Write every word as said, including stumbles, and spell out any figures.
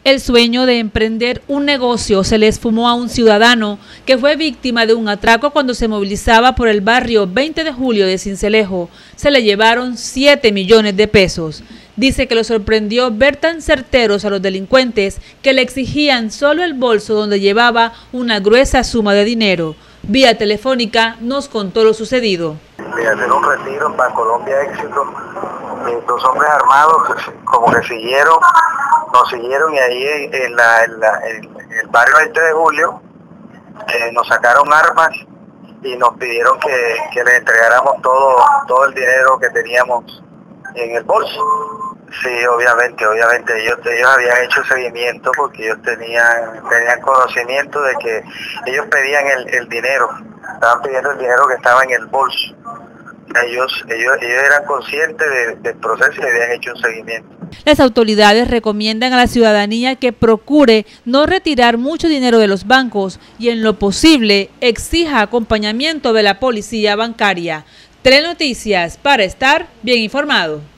El sueño de emprender un negocio se le esfumó a un ciudadano que fue víctima de un atraco cuando se movilizaba por el barrio veinte de julio de Sincelejo. Se le llevaron siete millones de pesos. Dice que lo sorprendió ver tan certeros a los delincuentes que le exigían solo el bolso donde llevaba una gruesa suma de dinero. Vía telefónica nos contó lo sucedido. De hacer un retiro en Bancolombia Éxito, eh, dos hombres armados como que siguieron, nos siguieron y ahí en, en, la, en, la, en el barrio veinte de julio eh, nos sacaron armas y nos pidieron que, que les entregáramos todo, todo el dinero que teníamos en el bolso. Sí, obviamente, obviamente ellos, ellos habían hecho seguimiento porque ellos tenían, tenían conocimiento de que ellos pedían el, el dinero, estaban pidiendo el dinero que estaba en el bolso. Ellos, ellos, ellos eran conscientes de, del proceso y habían hecho un seguimiento. Las autoridades recomiendan a la ciudadanía que procure no retirar mucho dinero de los bancos y en lo posible exija acompañamiento de la policía bancaria. Telenoticias, para estar bien informado.